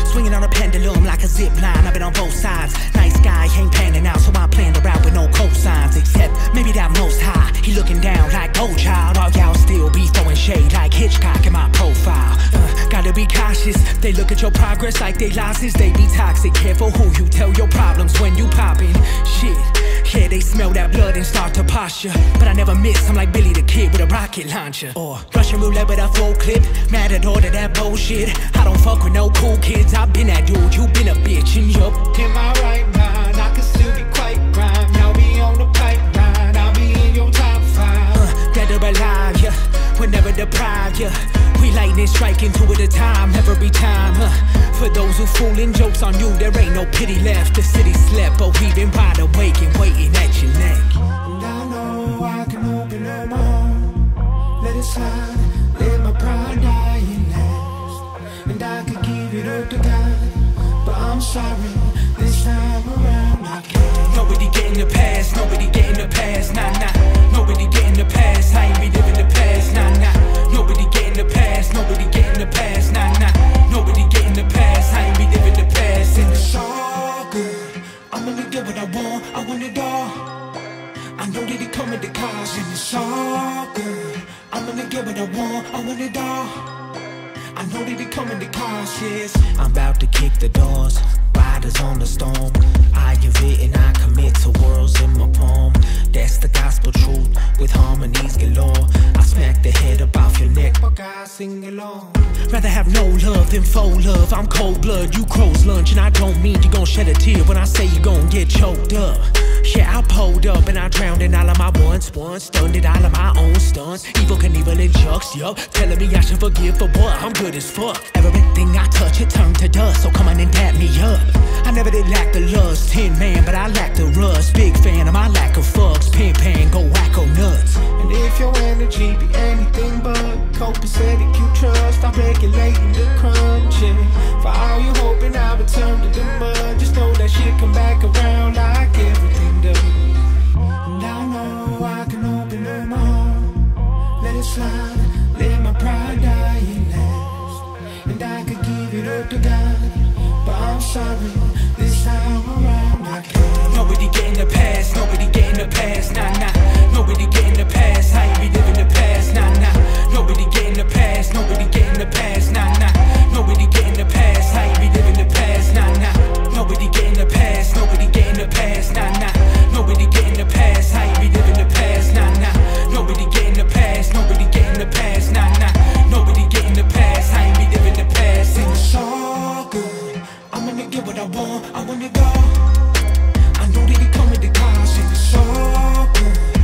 Swinging on a pendulum like a zip line. I've been on both sides. Nice guy, ain't panning out, so I planned a route with no cosigns. Except maybe that most high, he looking down like gold child. All y'all still be throwing shade like Hitchcock in my profile. Gotta be cautious. They look at your progress like they losses. They be toxic. Careful who you tell your problems when you poppin'. Shit. Yeah, they smell that blood and start to posture. But I never miss, I'm like Billy the Kid with a rocket launcher. Or Russian roulette with a full clip. Mad at all of that bullshit. I don't fuck with no cool kids. I've been that dude, you been a bitch. And yup, in my right mind, I can still be quite grime. Y'all be on the pipeline, I'll be in your top 5. Dead or alive, yeah, we're never deprived, yeah. We lightning striking two at a time, every time, For those who fooling jokes on you, there ain't no pity left. The city slept, but we've been wide awake and waiting at your neck. And I know I can open up my heart, let it slide, let my pride die and last. And I could give it up to God, but I'm sorry, this time around I can't. Nobody get in the past, nobody get in the past, nah nah. Nobody get in the past, I ain't reliving the past, nah nah. Nobody get in the past, nobody get in the past, nah nah. Nobody get in the past, I ain't reliving the past. And it's all good, I'm gonna get what I want it all. I know that it come with the cost, and it's all good. I'm gonna get what I want it all. I know that it come with the cost, yes. I'm about to kick the doors, riders on the storm. I have it and I commit to worlds in my palm. That's the gospel truth with harmonies galore. I smack the head up off your neck, but God sing along. Rather have no love than faux love. I'm cold blood, you crow's lunch. And I don't mean you gon' shed a tear when I say you gon' get choked up. Yeah, I pulled up and I drowned in all of my once, stunned in all of my own stunts. Evil Knievel and Chucks, yup, telling me I should forgive for what? I'm good as fuck. Everything I touch, it turned to dust, so come on and dap me up. I never did lack the lust, Tin Man, but I lack the rust. Big fan of my lack of fucks, pin pan, go wacko nuts. And if your energy be anything but copacetic, you trust, I'm regulating the crunching. For all you hoping I return to the mud, just know that shit come back around like everything does. And I know I can open up my heart, let it slide, let my pride die and last. And I could give it up to God, but I'm sorry, this time around I can't. Nobody get in the past, nobody get in the past, nah nah. Nobody get in the past, I ain't reliving the past, nah nah. Nobody get in the past, nobody get in the past, nah nah. Nobody get in the past, I ain't reliving the past, nah nah. Nobody get in the past, nobody get in the past, nah nah. Nobody get in the past, I ain't reliving the past, nah nah. Nobody get in the past, nobody get in the past, nah nah. Nobody get in the past, I ain't reliving the past. And it's all good, I'm gonna get what I want it all. I know that it come with the cost, and it's all good.